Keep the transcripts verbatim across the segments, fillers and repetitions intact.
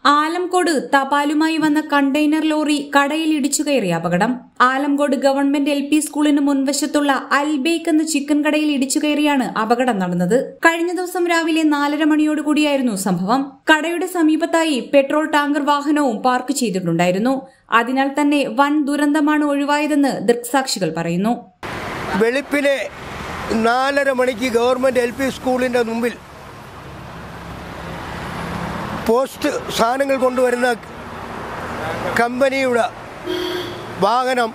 ആലംകോട് തപാലുമായി വന്ന container lorry കടയിൽ ഇടിച്ചുകയറിയ അപകടം. ആലംകോട് ഗവൺമെന്റ് എൽ പി സ്കൂളിന് മുൻവശത്തുള്ള അൽബേക്ക് എന്ന ചിക്കൻ കടയിൽ ഇടിച്ചുകയറിയാണ് അപകടം നടന്നത്. കഴിഞ്ഞ ദിവസം രാവിലെ നാലര മണിയോടുകൂടിയായിരുന്നു സംഭവം. കടയുടെ സമീപത്തായി പെട്രോൾ ടാങ്കർ വാഹനവും പാർക്ക് ചെയ്തിട്ടുണ്ടായിരുന്നു. അതിനാൽ തന്നെ വൻ ദുരന്തമാണ് ഒഴിവായതെന്ന് ദൃക്സാക്ഷികൾ പറയുന്നു. വെളുപ്പിലെ നാലര മണിക്ക് ഗവൺമെന്റ് എൽ പി സ്കൂളിന്റെ മുമ്പിൽ പോസ്റ്റ് സാധനങ്ങൾ കൊണ്ടുവരുന്ന കമ്പനിയുടെ വാഹനം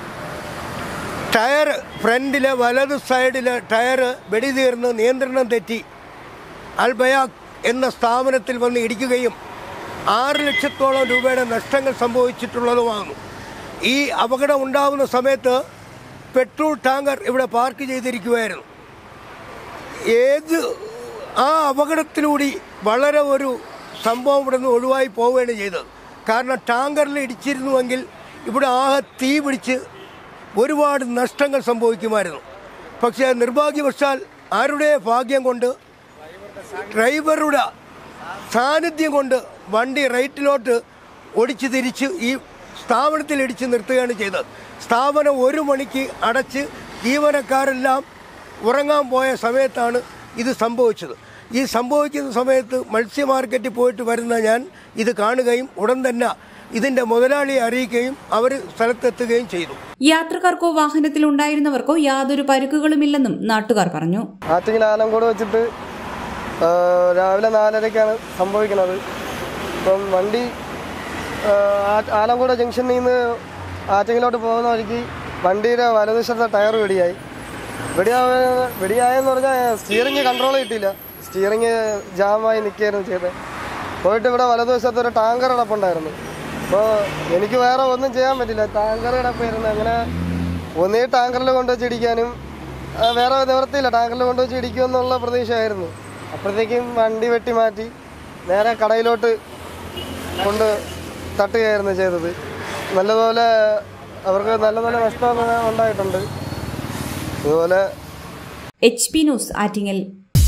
ടയർ ഫ്രണ്ടിലെ വലത് സൈഡിലെ ടയർ വെടി തീർന്ന് നിയന്ത്രണം തെറ്റി അൽബയാഖ് എന്ന സ്ഥാപനത്തിൽ വന്ന് ഇടിക്കുകയും ആറ് ലക്ഷത്തോളം രൂപയുടെ നഷ്ടങ്ങൾ സംഭവിച്ചിട്ടുള്ളതുമാണ്. ഈ അപകടം ഉണ്ടാകുന്ന സമയത്ത് പെട്രോൾ ടാങ്കർ ഇവിടെ പാർക്ക് ചെയ്തിരിക്കുകയായിരുന്നു. ഏത് ആ അപകടത്തിലൂടെ വളരെ ഒരു സംഭവം ഇവിടെ നിന്ന് ഒഴിവായി പോവുകയാണ് ചെയ്തത്. കാരണം ടാങ്കറിൽ ഇടിച്ചിരുന്നുവെങ്കിൽ ഇവിടെ ആകെ തീ പിടിച്ച് ഒരുപാട് നഷ്ടങ്ങൾ സംഭവിക്കുമായിരുന്നു. പക്ഷേ നിർഭാഗ്യവശാൽ ആരുടെ ഭാഗ്യം കൊണ്ട് ഡ്രൈവറുടെ സാന്നിധ്യം കൊണ്ട് വണ്ടി റൈറ്റിലോട്ട് ഒടിച്ച് തിരിച്ച് ഈ സ്ഥാപനത്തിൽ ഇടിച്ച് നിർത്തുകയാണ് ചെയ്തത്. സ്ഥാപനം ഒരു മണിക്ക് അടച്ച് ജീവനക്കാരെല്ലാം ഉറങ്ങാൻ പോയ സമയത്താണ് ഇത് സംഭവിച്ചത്. ഈ സംഭവിക്കുന്ന സമയത്ത് മത്സ്യ മാർക്കറ്റിൽ പോയിട്ട് വരുന്ന ഞാൻ ഇത് കാണുകയും ഉടൻ തന്നെ ഇതിന്റെ മുതലാളിയെ അറിയിക്കുകയും അവർ സ്ഥലത്തെത്തുകയും ചെയ്തു. യാത്രക്കാർക്കോ വാഹനത്തിലുണ്ടായിരുന്നവർക്കോ യാതൊരു പരിക്കുകളുമില്ലെന്നും നാട്ടുകാർ പറഞ്ഞു. ആറ്റിങ്ങൽ ആലംകോട് വെച്ചിട്ട് രാവിലെ നാലരയ്ക്കാണ് സംഭവിക്കുന്നത്. ഇപ്പം വണ്ടി ആലംകോട് ജംഗ്ഷനിൽ നിന്ന് ആറ്റിങ്ങിലോട്ട് പോകുന്ന വഴിക്ക് വണ്ടിയുടെ വലതുവശത്തെ ടയർ വെടിയായി. വെടിയാ വെടിയായെന്ന് പറഞ്ഞാൽ സ്റ്റിയറിങ് കൺട്രോൾ കിട്ടിയില്ല. സ്റ്റിയറിങ് ജാമായി നിൽക്കുകയായിരുന്നു ചെയ്തത്. പോയിട്ട് ഇവിടെ വലതുവശത്ത് ഒരു ടാങ്കർ കിടപ്പുണ്ടായിരുന്നു. അപ്പോൾ എനിക്ക് വേറെ ഒന്നും ചെയ്യാൻ പറ്റില്ല. ടാങ്കർ കിടപ്പായിരുന്നു. അങ്ങനെ ഒന്നേ ടാങ്കറിൽ കൊണ്ടുവച്ച് ഇടിക്കാനും വേറെ നിവൃത്തിയില്ല. ടാങ്കറിൽ കൊണ്ടുവച്ച് ഇടിക്കുമെന്നുള്ള പ്രതീക്ഷയായിരുന്നു. അപ്പോഴത്തേക്കും വണ്ടി വെട്ടി മാറ്റി നേരെ കടയിലോട്ട് കൊണ്ട് തട്ടുകയായിരുന്നു ചെയ്തത്. നല്ലതുപോലെ അവർക്ക് നല്ല നല്ല നഷ്ടം ഉണ്ടായിട്ടുണ്ട്. അതുപോലെ H P news Attingal.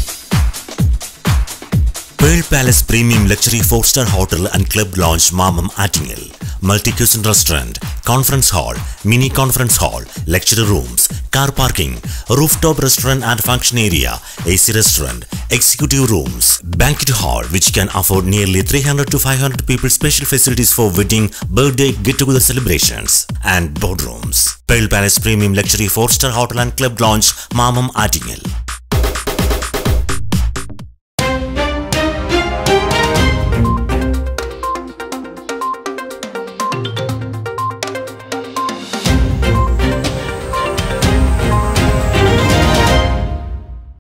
Pearl Palace Premium Luxury four star Hotel and Club Lounge Mamam Attingel. Multi-cuisine restaurant, conference hall, mini conference hall, lecture rooms, car parking, rooftop restaurant and function area, A C restaurant, executive rooms, banquet hall which can afford nearly three hundred to five hundred people, special facilities for wedding, birthday, get-together celebrations and boardrooms. Pearl Palace Premium Luxury four star Hotel and Club Lounge Mamam Attingel.